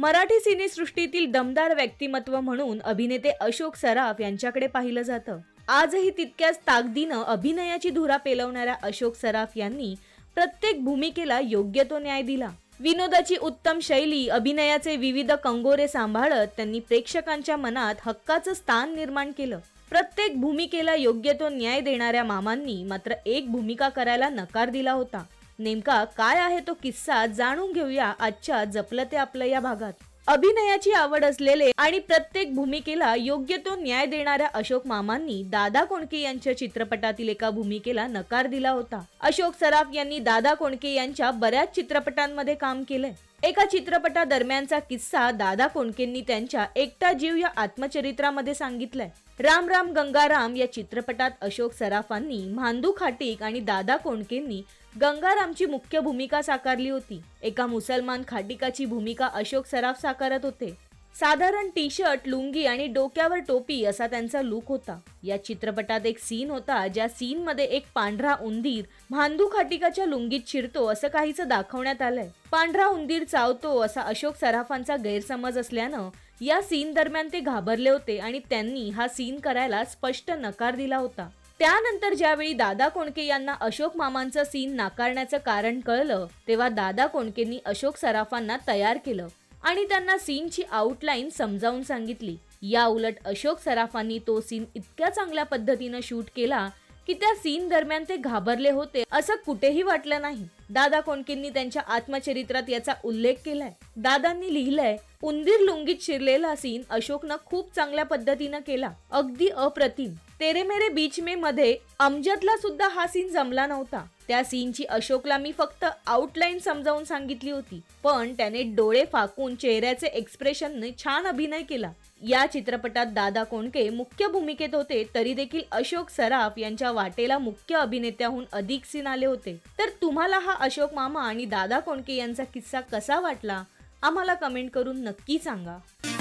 मराठी सिनेसृष्टीतील दमदार व्यक्तिमत्व म्हणून अभिनेते अशोक सराफ यांच्याकडे पाहिलं जातं। आजही तितक्याच ताकदीनं अभिनयाची धुरा पेलवणाऱ्या अशोक सराफ यांनी प्रत्येक भूमिकेला योग्य तो न्याय दिला। विनोदाची उत्तम शैली, अभिनयाचे विविध कंगोरे सांभाळत त्यांनी प्रेक्षकांच्या मनात हक्काचं स्थान निर्माण केलं। प्रत्येक भूमिकेला योग्य तो न्याय देणाऱ्या मामांनी मात्र एक भूमिका करायला नकार दिला होता। नेमका काय आहे तो किस्सा जाणून घेऊया आजच्या जपलं ते आपलं या भागात। अभिनयाची आवड असलेले आणि प्रत्येक भूमिकेला योग्य तो न्याय देणाऱ्या अशोक मामांनी दादा कोंडके यांच्या चित्रपटातील एका भूमिकेला नकार दिला होता। अशोक सराफ यांनी दादा कोंडके यांच्या बऱ्याच चित्रपटांमध्ये काम केलंय। एका चित्रपटादरम्यानचा किस्सा दादा कोंडकेंनी त्यांच्या एकटा जीव या आत्मचरित्रामध्ये सांगितलाय। राम राम गंगाराम या चित्रपटात अशोक सराफांनी मांदू खाटीक आणि दादा कोंडकेंनी गंगारामची मुख्य भूमिका साकारली होती। एका मुसलमान खाटीकाची भूमिका अशोक सराफ साकारत होते। साधारण टी शर्ट, लुंगी आणि डोक्यावर टोपी असा त्यांचा लुक होता। या चित्रपटात एक सीन होता ज्या सीन मध्ये एक पांढरा उंदीर मांदू खाटीकाच्या लुंगीत शिरतो असं काहीच दाखवण्यात आलंय। पांढरा उंदीर चावतो असा अशोक सराफांचा गैरसमज असल्यानं या सीन दरम्यान ते घाबरले होते आणि त्यांनी हा सीन करायला स्पष्ट नकार दिला होता। त्यानंतर ज्यावेळी दादा कोंडके यांना अशोक मामांचं सीन नाकारण्याचं कारण कळलं तेव्हा दादा कोंडकेंनी अशोक सराफांना तयार केलं आणि त्यांना सीनची आउटलाईन समजावून सांगितली। या उलट अशोक सराफांनी तो सीन इतक्या चांगल्या पद्धतीनं शूट केला की त्या सीन दरम्यान ते घाबरले होते असं कुठेही वाटलं नाही। दादा कोंडकेंनी त्यांच्या आत्मचरित्रात याचा उल्लेख केलाय। दादांनी लिहिलंय, उंदीर लुंगीत शिरलेला सीन अशोकनं खूप चांगल्या पद्धतीनं केला, अगदी अप्रतिम। तेरे मेरे बीच में मध्ये अमजदला सुद्धा हा सीन जमला नव्हता। त्या सीनची अशोकला मी फक्त आउटलाईन समजावून सांगितली होती, पण त्याने डोळे फाकून चेहऱ्याचे एक्सप्रेशनने छान अभिनय केला। या चित्रपटात दादा कोंडके मुख्य भूमिकेत होते तरी देखील अशोक सराफ यांच्या वाटेला मुख्य अभिनेत्याहून अधिक सीन आले होते। तर तुम्हाला हा अशोक मामा आणि दादा कोंडके यांचा किस्सा कसा वाटला आम्हाला कमेंट करून नक्की सांगा।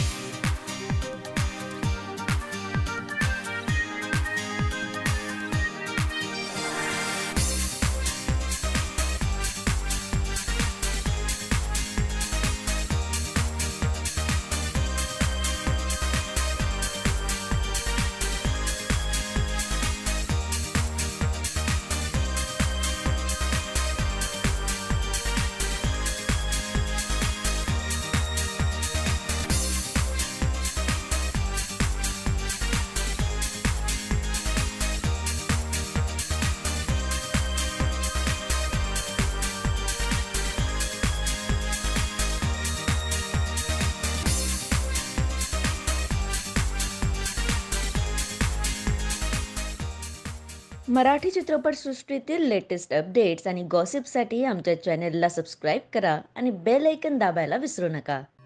मराठी चित्रपटसृष्टीतील लेटेस्ट अपडेट्स आणि गॉसिपसाठी आमच्या चॅनेलला सबस्क्राईब करा आणि बेल आयकॉन दाबायला विसरू नका।